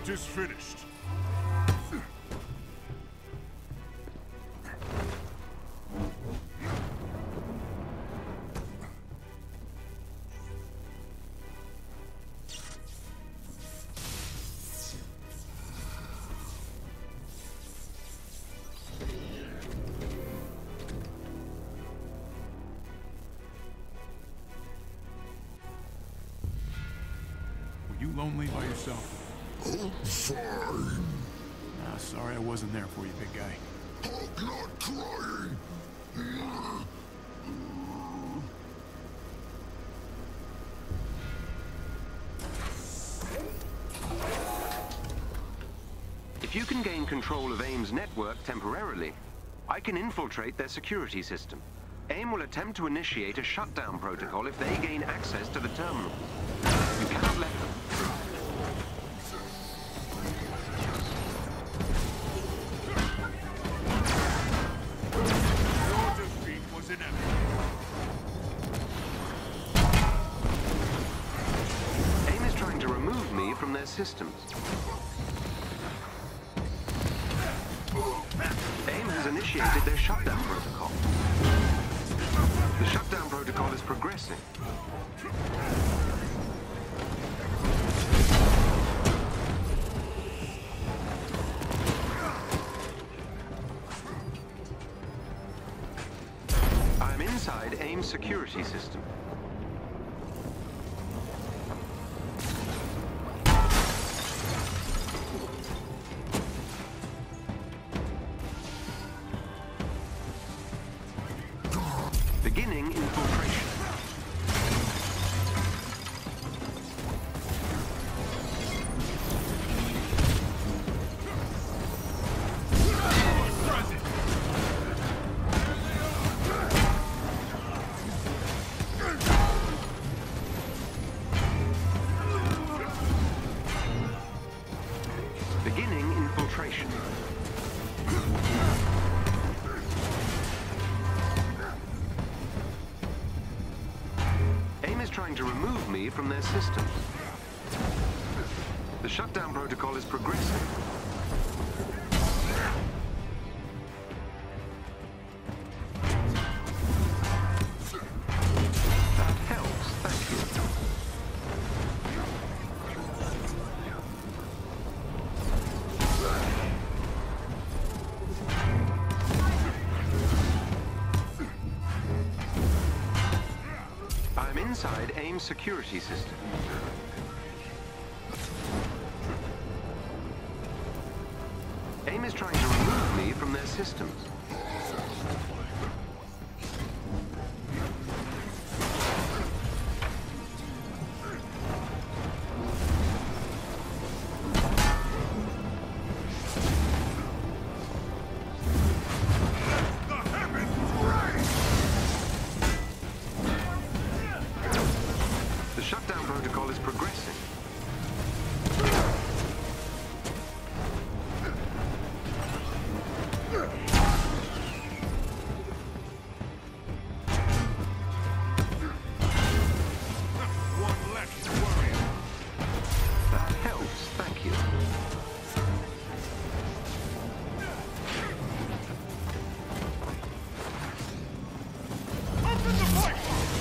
Fight is finished. Were you lonely by yourself? I'm fine. Ah, sorry I wasn't there for you, big guy. I'm not crying. If you can gain control of AIM's network temporarily, I can infiltrate their security system. AIM will attempt to initiate a shutdown protocol if they gain access to the terminal. You cannot let them. Your defeat was inevitable. AIM is trying to remove me from their systems. AIM has initiated their shutdown protocol. The shutdown protocol is progressing. I'm inside AIM's security system. Beginning infiltration. Beginning infiltration. AIM is trying to remove me from their systems. The shutdown protocol is progressing. That helps, thank you. I'm inside AIM's security system. AIM is trying to remove me from their systems. The heavens rise! The shutdown protocol is progressing. One less warrior. That helps, thank you. Open the fight!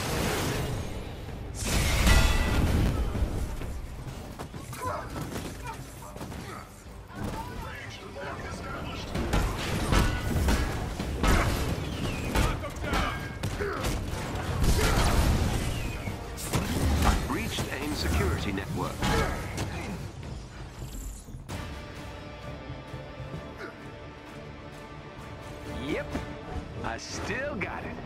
I've reached AIM security network. Yep, I still got it.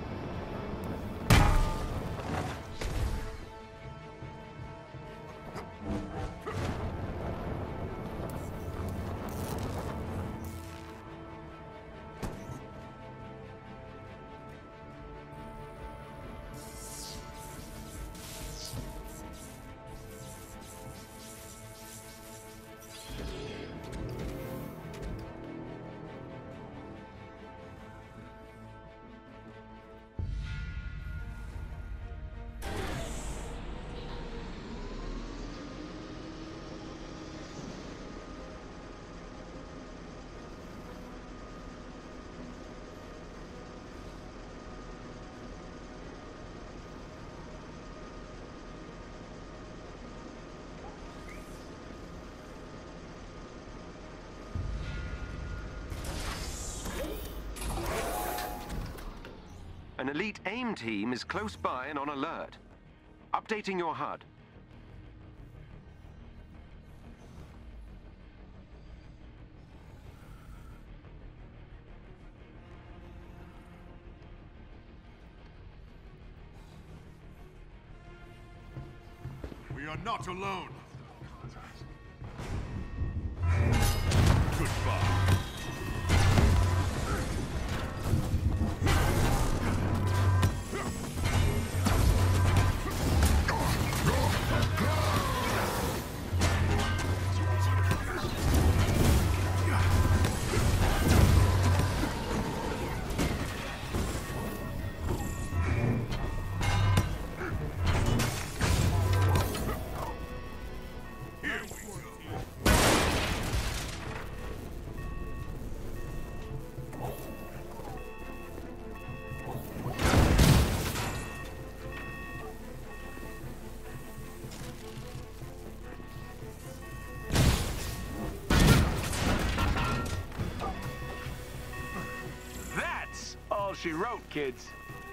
An elite AIM team is close by and on alert. Updating your HUD. We are not alone. Goodbye. Here we go. That's all she wrote, kids.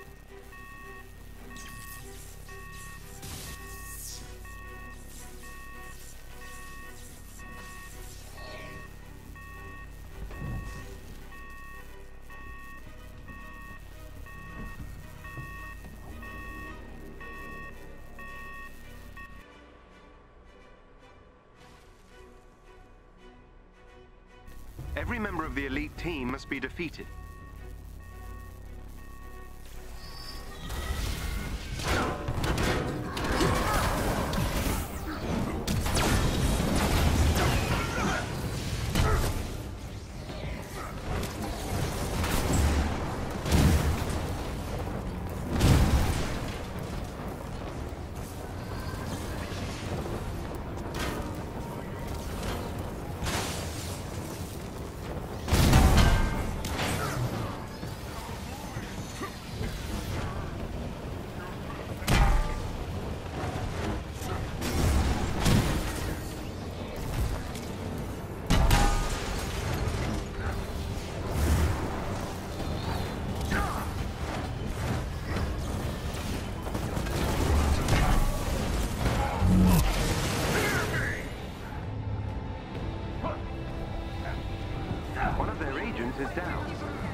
Every member of the elite team must be defeated. One of their agents is down.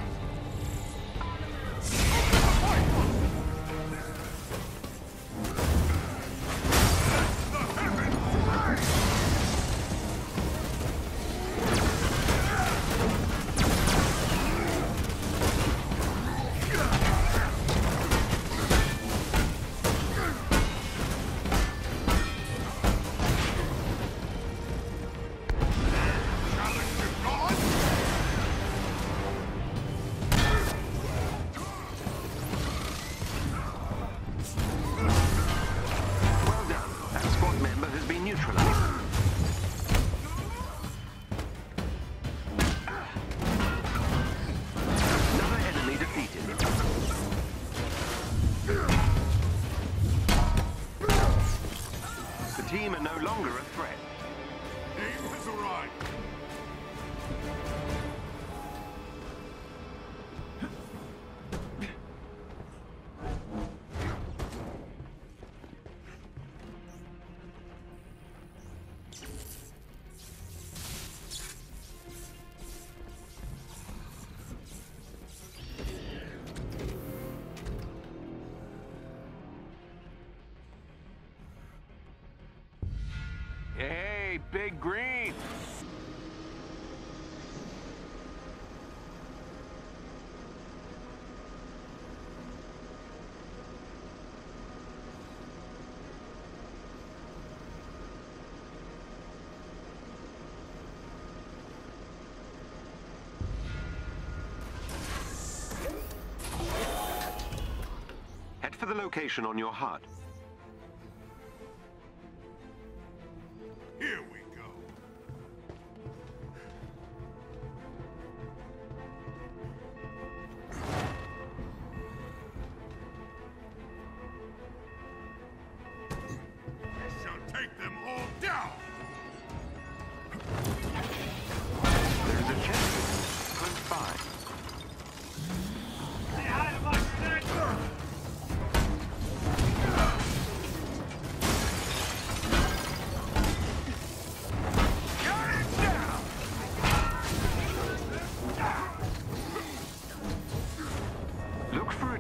Well done. That squad member has been neutralized. Another enemy defeated. The team are no longer a threat. AIM has arrived. Hey, Big Green. Head for the location on your HUD. Here we go. I shall take them all down. There's a chest close by. Stay out of my sight!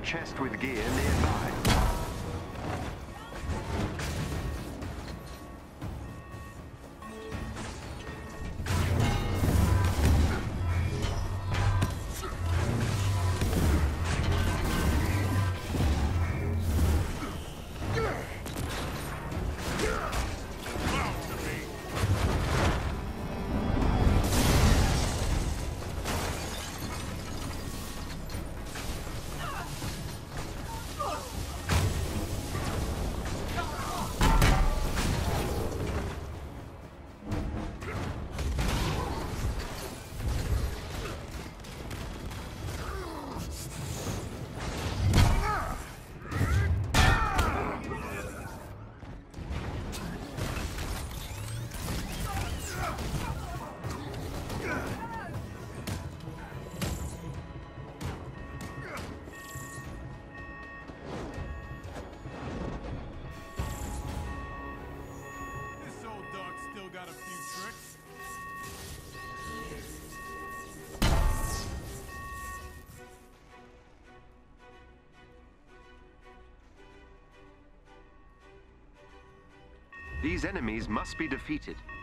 chest with gear nearby. These enemies must be defeated.